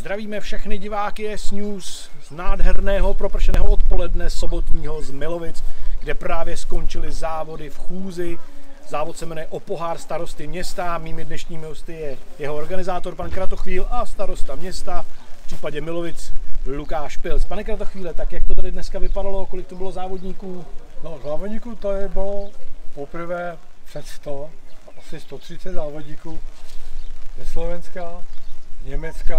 Zdravíme všechny diváky S-News z nádherného propršeného odpoledne sobotního z Milovic, kde právě skončily závody v chůzi. Závod se jmenuje o pohár starosty města. Mými dnešními hosty je jeho organizátor pan Kratochvíl a starosta města, v případě Milovic Lukáš Pilc. Pane Kratochvíle, tak jak to tady dneska vypadalo, kolik to bylo závodníků? No, závodníků to bylo poprvé před 100, asi 130 závodníků ze Slovenska, z Německa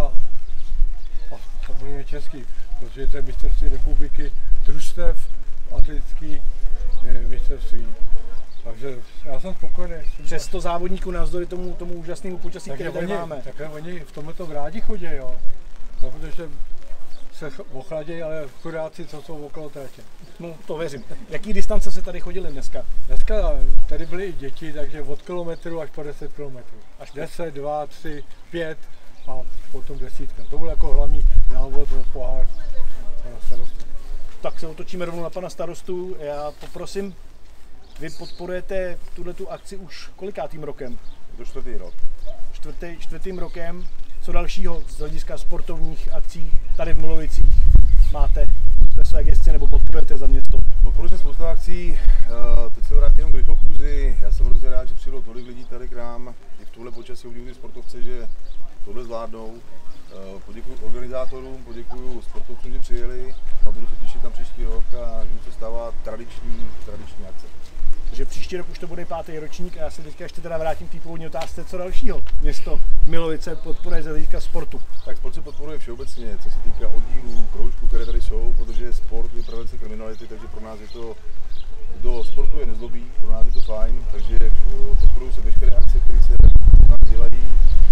a samozřejmě český, protože to je mistrovství republiky, družstev, atletický mistrovství. Takže já jsem spokojený. Přes 100 závodníků navzdory tomu úžasnému počasí, které tady máme. Takhle oni v tomto rádi chodí, jo. No, protože se ochladějí, ale chudáci, co jsou okolo tratě. No, to věřím. Jaký distance se tady chodili dneska? Dneska tady byly i děti, takže od kilometru až po 10 kilometrů. Až 10, 2, 3, 5 a potom 10. To byl jako hlavní návod o pohár starostu. Tak se otočíme rovnou na pana starostu. Já poprosím, vy podporujete tuhletu akci už kolikátým rokem? To čtvrtý rok. Čtvrtým rokem. Co dalšího z hlediska sportovních akcí tady v Milovicích máte ve své gesci nebo podporujete za město? Podporuji se spoustu akcí, teď se vrátím jenom k rychlochůzi. Já jsem hrozně rád, že přijelo tolik lidí tady k nám. I v tuhle počasí uvidím sportovce, že tohle zvládnou. Poděkuji organizátorům, poděkuji sportovcům, že přijeli a budu se těšit na příští rok a že se stává tradiční akce. Takže příští rok už to bude 5. ročník a já se teďka ještě teda vrátím k té původní otázce, co dalšího město Milovice podporuje z hlediska sportu. Tak sport se podporuje všeobecně, co se týká oddílů, kroužků, které tady jsou, protože sport je prevence kriminality, takže pro nás je to, kdo sportuje nezlobí, pro nás je to fajn, takže podporují se veškeré akce, které se dělají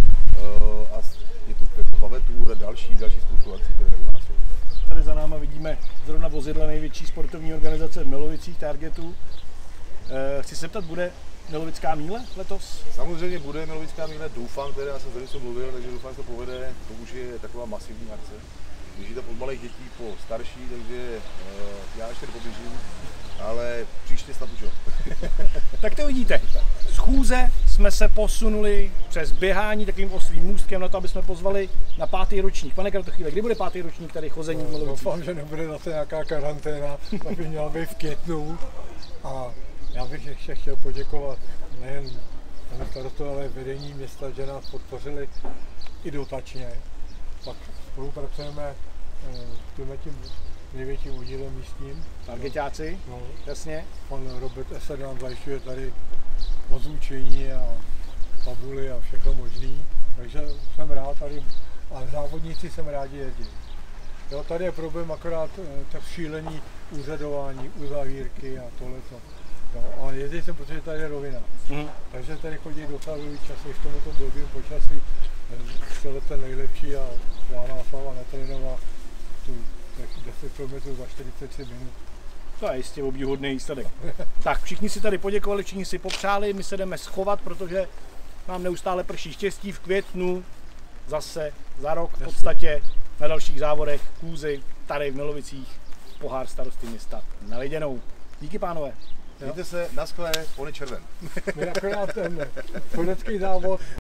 a je to jako Pavetur a další spoustu akcí, které u nás jsou. Tady za náma vidíme zrovna vozidla největší sportovní organizace v Milovicích, Targetu. Chci se zeptat, bude Milovická míle letos? Samozřejmě bude Milovická míle, doufám, já jsem tady mluvil, takže doufám, že to povede, to už je taková masivní akce. Běží to od malých dětí po starší, takže já ještě nepoběžím, ale příště snad už jo. Tak to vidíte, z chůze jsme se posunuli přes běhání takovým oslým můstkem na to, aby jsme pozvali na 5. ročník. Pane Kratochvíle, kdy bude 5. ročník tady chození v Milovicích? Doufám, že nebude zase nějaká karanténa, ta by měla být v květnu. A já bych ještě chtěl poděkovat nejen panu starostovi, ale vedení města, že nás podpořili i dotačně. Pak spolupracujeme s tím největším oddílem místním. Targetáci, no, jasně. Pan Robert Esser nám zajišťuje tady ozvučení a tabuly a všechno možný. Takže jsem rád tady a závodníci jsem rádi jezdí. Jo, tady je problém akorát tak šílení úřadování, uzavírky a tohleto. No, a jezdí jsem, protože tady je rovina. Takže tady chodí docela dlouhý čas, i v tomto blbým počasí. Přelete nejlepší a Vána Slava netrénovala tu 10 km za 43 minut. To je jistě obdivuhodný výsledek. Tak všichni si tady poděkovali, všichni si popřáli, my se jdeme schovat, protože nám neustále prší štěstí v květnu, zase za rok v podstatě na dalších závodech chůzi tady v Milovicích pohár starosty města na Liděnou. Díky pánové. Mějte se, naschle, on je červen. My akorát ten konecký závod